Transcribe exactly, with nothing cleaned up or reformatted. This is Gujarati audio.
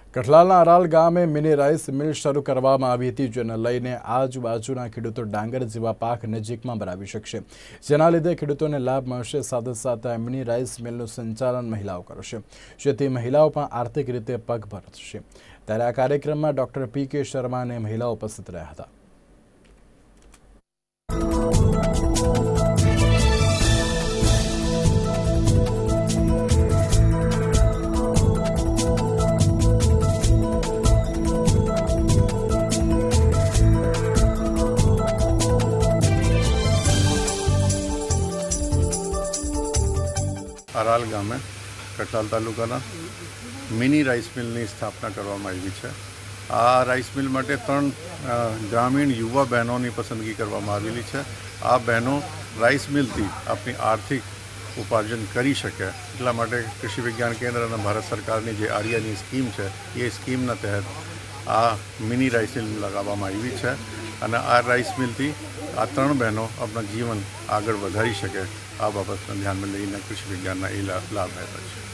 કઠલાલના અરાલ ગામે મિની રાઈસ મિલ શરૂ કરવામાં આવી હતી, જેને લઈને આજુબાજુના ખેડૂતો ડાંગર જેવા પાક નજીકમાં બનાવી શકશે, જેના લીધે ખેડૂતોને લાભ મળશે। સાથે સાથે મિની રાઈસ મિલનું સંચાલન મહિલાઓ કરશે, જેથી મહિલાઓ પણ આર્થિક રીતે પગભર થશે। ત્યારે આ કાર્યક્રમમાં ડોક્ટર પી કે શર્મા અને મહિલાઓ ઉપસ્થિત રહ્યા હતા। અરાલ ગામે કઠલાલ તાલુકાના મિની રાઈસ મિલની સ્થાપના કરવામાં આવી છે। આ રાઈસ મિલ માટે ત્રણ ગ્રામીણ યુવા બહેનોની પસંદગી કરવામાં આવેલી છે। આ બહેનો રાઈસ મિલથી આપણી આર્થિક ઉપાર્જન કરી શકે એટલા માટે કૃષિ વિજ્ઞાન કેન્દ્ર અને ભારત સરકારની જે આર્યાની સ્કીમ છે એ સ્કીમના તહેત આ મિની રાઈસ મિલ લગાવવામાં આવી છે અને આ રાઈસ મિલથી આ ત્રણ બહેનો આપણા જીવન આગળ વધારી શકે આ બાબતને ધ્યાનમાં લઈને કૃષિ વિજ્ઞાનના એ લાભ આપ્યા છે।